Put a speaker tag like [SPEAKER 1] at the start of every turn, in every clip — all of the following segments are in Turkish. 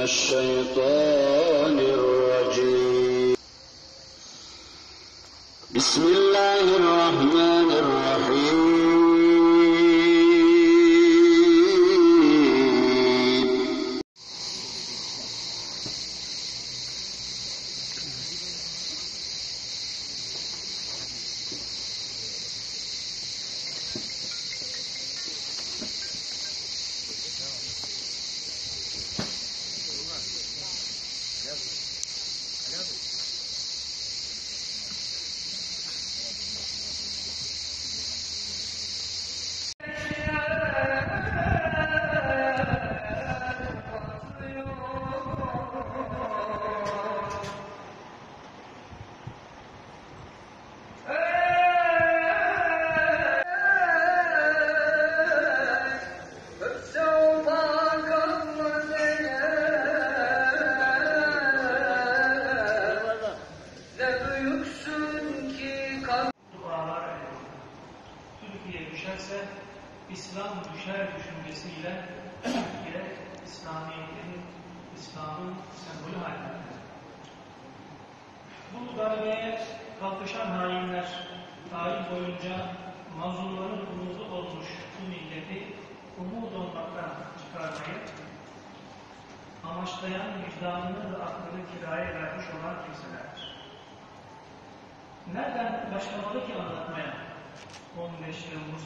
[SPEAKER 1] الشيطان الرجيم بسم الله الرحمن الرحيم
[SPEAKER 2] Türkiye düşerse İslam düşer düşüncesiyle Türkiye İslamiyet'in, İslam'ın sembolü haline. Bu darbeye kalkışan hainler tarih boyunca mazlumların umudu olmuş bu milleti umut olmaktan çıkarmayı amaçlayan vicdanını ve aklını kiraya vermiş olan kimselerdir. Nereden başlamalı ki anlatmaya? 15 Temmuz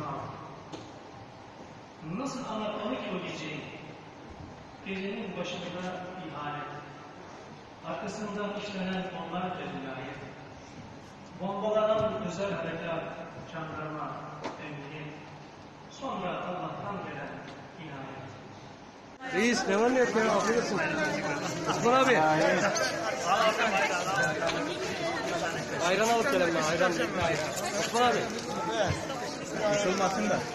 [SPEAKER 2] 2016. Nasıl anlatmalı ki o geceyi? Gecenin başında ihanet. Arkasından işlenen onlarca cinayet. Bombalanan özel harekat, jandarma, emniyet. Sonra Allah'tan gelen inayet.
[SPEAKER 3] Reis ne var ne yok ya? Affedersin. Osman abi. Ayran alıp gelelim ben. Ayran. Osman abi. Bir şey olmasın da.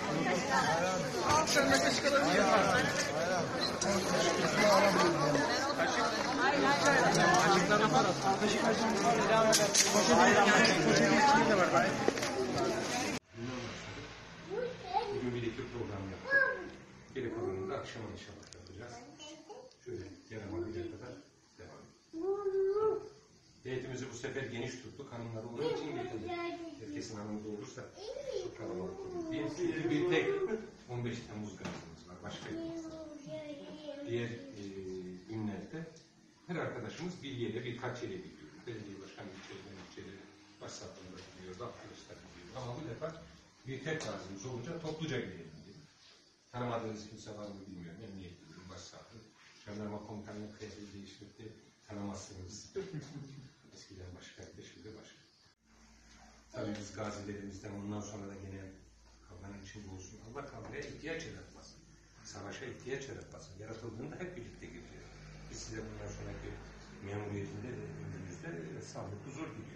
[SPEAKER 4] Bugün bir iki program yaptık. Geri kalanını da akşam inşallah yapacağız. Şöyle yarama bir kadar devam edelim. Heyetimizi bu sefer geniş tuttuk. Hanımlar olduğu için getirdik. Herkesin hanımı da olursa çok kalabalık olur. Bir tek 15 Temmuz gazımız var. Başka yok. Diğer günlerde her arkadaşımız bir yere, birkaç yere gidiyor. Belediye başkanı ilçeleri WhatsApp'ında gidiyordu, arkadaşlar gidiyor. Ama bu defa bir tek gazımız olunca topluca gidelim dedik. Tanımadığınız kimse var mı bilmiyorum. Emniyet müdürü, başsavcı. Jandarma komutanının kıyafeti değiştirdi. Tanımazsınız. Eskiden başka, şimdi başka. Tabii biz gazilerimizden ondan sonra da gene kavganın içinde olsun. Allah kavgaya ihtiyaç yaratmasın. Savaşa ihtiyaç yaratmasın. Yaratıldığında hep birlikte gidiyor. Biz size bundan sonraki memuriyetinde de ömrümüzde sağlık, huzur diliyoruz.